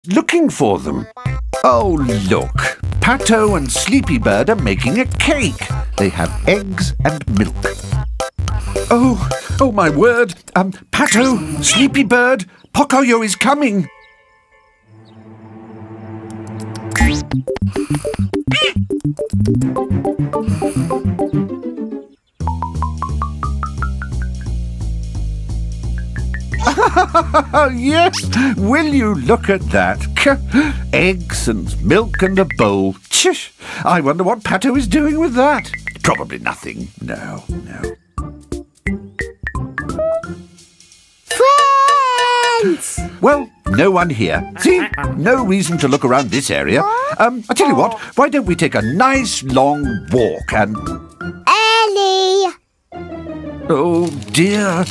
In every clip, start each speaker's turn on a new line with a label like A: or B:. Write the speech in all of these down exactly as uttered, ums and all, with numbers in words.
A: looking for them. Oh, look. Pato and Sleepybird are making a cake. They have eggs and milk. Oh, oh my word. Um, Pato, Sleepybird, Pocoyo is coming. Yes, will you look at that? Eggs and milk and a bowl. Chish, I wonder what Pato is doing with that. Probably nothing. No, no.
B: Friends!
A: Well, no one here. See? No reason to look around this area. Um, I tell you what, why don't we take a nice long walk and...
B: Ellie!
A: Oh, dear.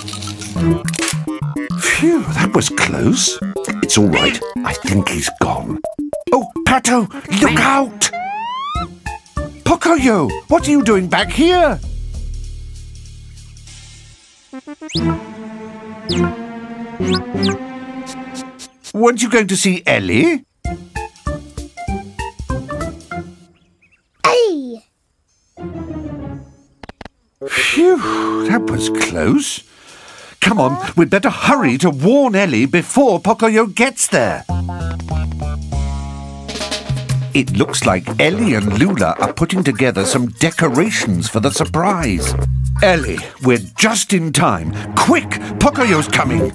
A: Phew, that was close. It's all right. I think he's gone. Oh, Pato, look out! Pocoyo, what are you doing back here? Weren't you going to see Ellie?
B: Ellie!
A: Phew, that was close. Come on, we'd better hurry to warn Ellie before Pocoyo gets there. It looks like Ellie and Lula are putting together some decorations for the surprise. Ellie, we're just in time. Quick, Pocoyo's coming.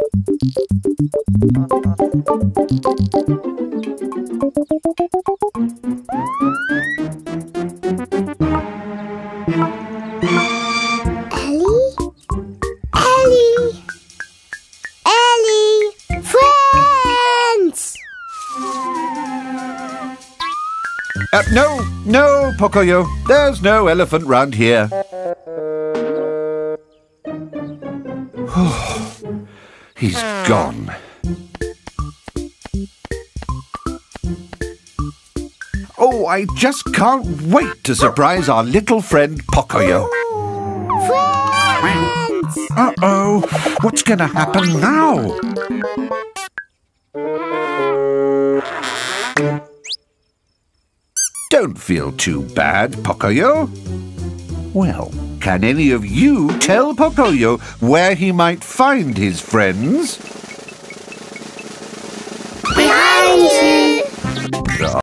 A: Uh, no, no, Pocoyo. There's no elephant round here. He's gone. Oh, I just can't wait to surprise our little friend Pocoyo.
B: Friends!
A: Uh-oh, what's going to happen now? Don't feel too bad, Pocoyo. Well, can any of you tell Pocoyo where he might find his friends?